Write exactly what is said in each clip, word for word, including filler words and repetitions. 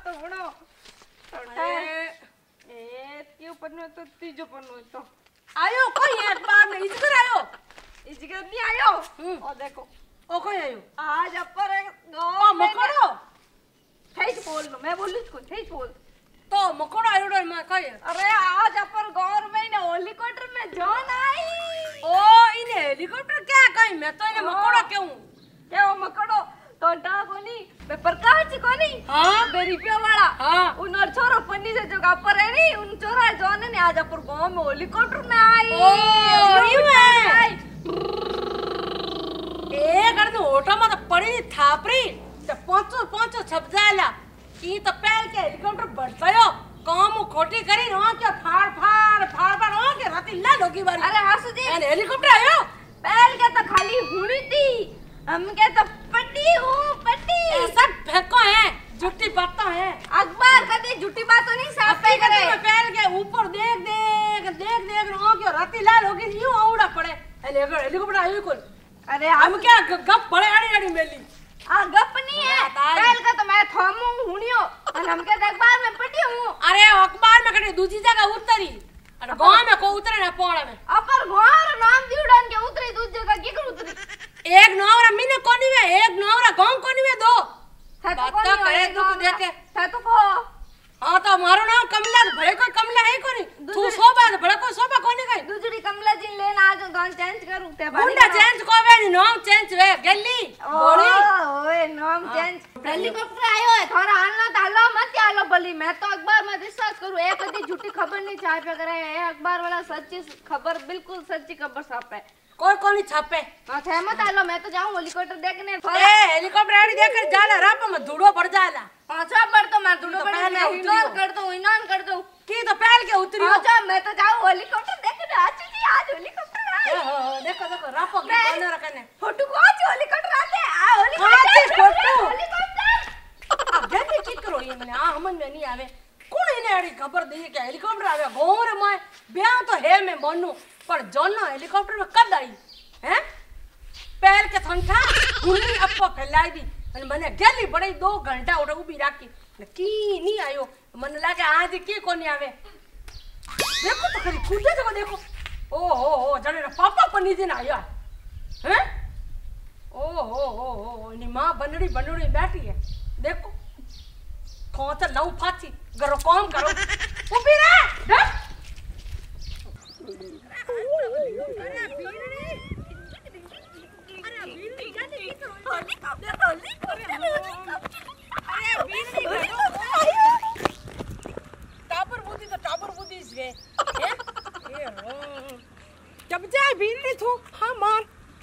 तो बड़ो अरे ए क्यों पन्नो तो तीजो पन्नो तो आयो कोई एक बार में इजगर आयो इजगर नहीं आयो ओ देखो ओ कोई आयो आज अपर ओ मकोड़ो ठेस बोल लो मैं बोलूं इसको ठेस बोल तो मकोड़ो आयो रे मैं कहे अरे आज अपर गौर में ने हेलीकॉप्टर में जॉन आई ओ इने हेलीकॉप्टर क्या कहीं मैं तो इने मकोड़ो क्यों क्या वो मकोड़ो तोटा कोनी बे प्रकाश कोनी हां बेरी पे वाला हां उन और छोरो पन्नी से जो पर है नहीं उन छोरा जॉन ने आज अपर गांव में हेलीकॉप्टर में आई ओ यू है ए कर दो ऑटो में तो पड़ी थापरी ते पांचो पांचो छप जाला ई तो पहल के हेलीकॉप्टर बढ़तायो काम खोटी करी रो के फाड़ फाड़ फाड़ फाड़ रो के राती ला लोगी बारी अरे हासु जी एने हेलीकॉप्टर आयो पहल के तो खाली हुड़ी थी हम के तो पट्टी हूं पट्टी ए सब फेंको है झूठी बातें है अखबार कदी झूठी बातों नहीं साफ पे करे पहल के ऊपर देख देख देख देख रो के राती ला लोगी यूं औड़ा पड़े हेलीकॉप्टर आयो कोई अरे हम क्या गप पड़े आड़ी आड़ी मेली आ गप नहीं है पहल का तो मैं थमू हुनियो और हम के अखबार में पढ़ी हूं अरे अखबार में कटे दूसरी जगह उतरी और गांव में को उतरे ना पौड़ा में अपर गांव नाम दिउडन के उतरी दूसरी जगह की कर उतरी एक नौरा मिने कोनी में एक नौरा गांव कोनी में दो बात तो करे दुख देखे था तो को हां तो मारो नाम कमला भले कोई कमला है कोनी तू सोबा भले कोई सोबा कोनी गई दूसरी कमला जी लेन आ जो गांव चेंज करू ते मुंडा चेंज कोवे नी नाम चेंज वे गली बोली ओए नाम चेंज हेलीकॉप्टर आयो है थोड़ा हालना तालो मत आलो भली मैं तो अखबार में विश्वास करू एक कदी झूठी खबर नहीं छापे करे है अखबार वाला सच्ची खबर बिल्कुल सच्ची खबर छापे कोई कोनी छापे हां थे मत आलो मैं तो जाऊं हेलीकॉप्टर देखने ए हेलीकॉप्टर आड़ी देखकर जाला राप में धूड़ो पड़ जाला पांचवा पर तो मैं धूड़ो पड़ मैं इग्नोर कर दूं इग्नोर कर दूं की तो पहल के उतरी अच्छा मैं तो जाऊं हेलीकॉप्टर देखने आज जी आज हेलीकॉप्टर आए ओ देखो देखो रापो के कोने रखने फोटो को आज हेलीकॉप्टर आते आ हेलीकॉप्टर फोटो हेलीकॉप्टर अब गंदी की करो ये मैंने आ हमन में नहीं आवे कौन इने आड़ी खबर दी के हेलीकॉप्टर आवे गोर में ब्याह तो है मैं मनु पर जोनो हेलीकॉप्टर में कब आई हैं पहल के ठंडा हुनी अपो फैलाई दी અને મને ગેલી બડી दो घंटा ઓટો ઊભી રાખી ને કી ની આયો મને લાગે આજ કી કોની આવે देखो तो खरी कूदे तो देखो ओ हो हो जने पापा पनी दिन आया हैं ओ हो हो हो नी मां बनड़ी बनड़ी बैठी है देखो कौन तो लव फाची करो काम करो ऊभी रे देख अरे बीड़ी अरे बीड़ी जाने की होली कब दे होली अरे बीड़ी टापर बुद्धि तो टापर बुद्धि से हैं ये रो जब जाए बीड़ी तू हां मार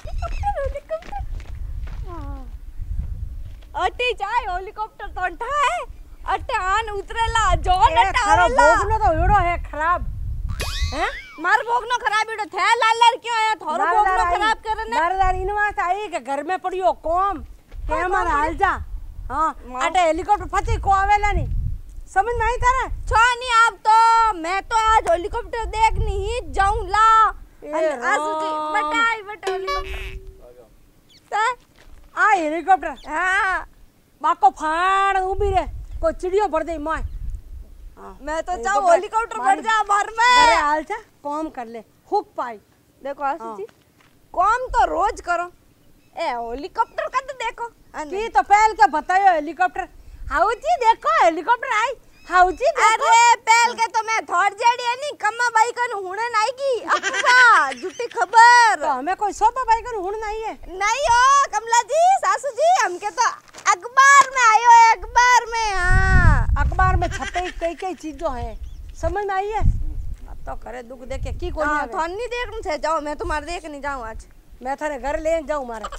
अटे जाए हेलीकॉप्टर तो उठाए अटे आन उतरेला जॉन खराब भोगनो तो एड़ो है खराब हैं मार भोगनो खराब एड़ो थे लाल लाल क्यों आया थारो भोगनो खराब करने दारदार इनवा से आई के घर में पड़ियो कॉम के हमारा हाल जा हां अटे हेलीकॉप्टर फटी को आवेला नहीं समझ नहीं थारे छो नहीं आप तो मैं तो आज हेलीकॉप्टर देखनी ही जाऊं ला आसुची बटाई बटा हेलीकॉप्टर आ हेलीकॉप्टर हां बाको फाड़ उभी रे को चिड़ियो भर दे माय मैं तो चाहूं हेलीकॉप्टर बढ़ जा भर में अरे हाल जा काम कर ले हुक पाई देखो आसुची काम तो रोज करो ए हेलीकॉप्टर का तो देखो की तो पहल के बतायो हेलीकॉप्टर हाउ जी देखो हेलीकॉप्टर आई हाउ जी देखो अरे पहल के तो मैं थोड़ जेडी है नहीं कम्मा बाई कन हुणे नहीं की अप्पा झूठी खबर तो हमें कोई सोपा बाई कन हुण नहीं है नहीं हो कमला जी सासू जी हमके तो अखबार में आयो है अखबार में हां अखबार में छपे कई कई चीजों है समझ में आई है अब तो करे दुख देखे की कोनी हां थोन नहीं देखन से जाओ मैं तुम्हारे देख नहीं जाऊं आज मैं थारे घर ले जाऊं मारे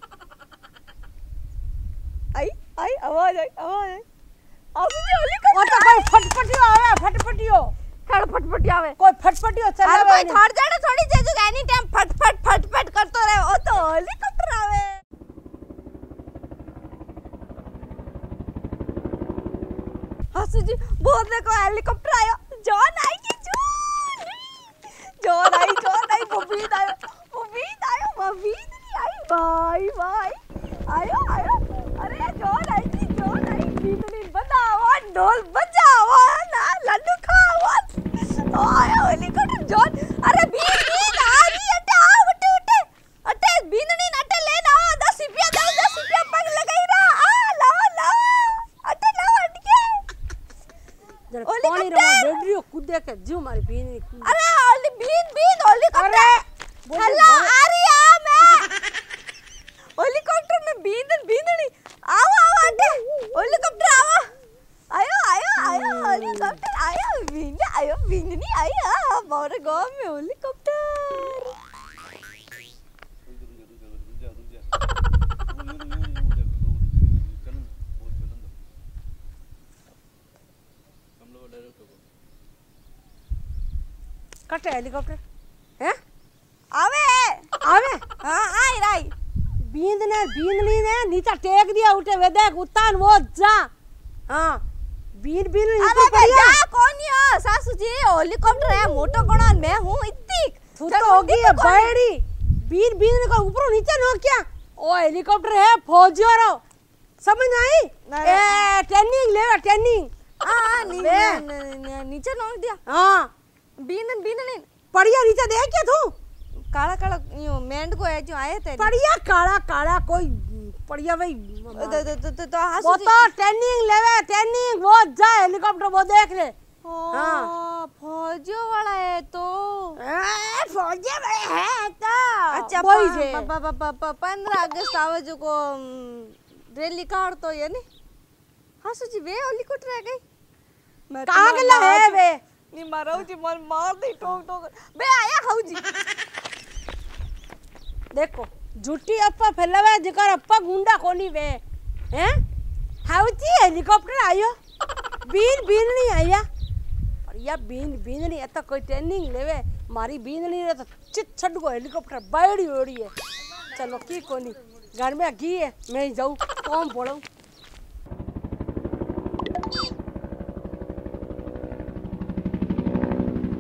आई आई आवाज आई आवाज आई अब जी हेलीकॉप्टर ओ तो कोई फटफटियो आवे फटफटियो खड़ फटफटी आवे कोई फटफटियो चलावे अरे कोई थोड़ जाड़े थोड़ी जेजू एनी टाइम फटफट फटफट करतो रहे ओ तो हेलीकॉप्टर आवे हसू जी बोल देखो हेलीकॉप्टर आयो जॉन आई की जॉन जॉन आई जॉन आई मुबीद आयो मुबीद आयो मुबीद नहीं आई भाई भाई आयो आयो अरे जॉन आई की जॉन आई कितनी बताओ ढोल बजाओ ना लड्डू खाओ ओए हेलीकॉप्टर जॉन अरे बीन बीन आ रही अटे आ उठे उठे अटे बीननी अटे लेना दस रुपया दो दस रुपया पग लगाई रहा आ लाओ लाओ अटे लाओ अटके पानी रमा बेडरियो कूदे के जीव मारी बीन अरे ओली बीन बीन हेलीकॉप्टर हेलो आ रही है मैं हेलीकॉप्टर में बीन बीननी आओ आओ अटे हेलीकॉप्टर आओ आयो आयो आयो हेलीकॉप्टर आयो बीन आयो बीननी आयो हमारे गांव में हेलीकॉप्टर कटे हेलीकॉप्टर हैं आवे आवे हां आई राई बींद ने बींदनी ने नीचे टेक दिया उठे वे देख उतान वो जा हां बीन बीन अरे भैया कौन है सासू जी हेलीकॉप्टर है मोटो कोण मैं हूं इतनी तू तो होगी है बड़ी बीन बीन का ऊपर नीचे नो क्या ओ हेलीकॉप्टर है फौजियों रो समझ आई ए ट्रेनिंग ले ट्रेनिंग हां नीचे नो दिया हां बीन बीन नहीं पड़िया नीचे देख क्या तू काला काला यो मेंढ को है जो आए थे पड़िया काला काला कोई पड़िया भाई तो तो तो तो, तो वो तो ट्रेनिंग लेवे ट्रेनिंग वो जा हेलीकॉप्टर वो देख ले हां फौजियों वाला है तो फौजी वाले है तो अच्छा वही जे पंद्रह अगस्त आवे जो को रैली कार तो ये नहीं हां सुजी वे हेलीकॉप्टर है गई मैं कहां गला है वे नी मारो जी मन मार दे टोक टोक बे आया खाऊ जी देखो झूठी अप्पा फैलावे जकर अप्पा गुंडा कोनी वे हैं हाउची हेलीकॉप्टर आयो बीन बीन नहीं आया पर या बीन बीन नहीं आता कोई ट्रेनिंग लेवे मारी बीन नहीं रे तो चित छड को हेलीकॉप्टर बाड़ी ओड़ी है चलो की कोनी घर में घी है मैं जाऊं कौन बोलूं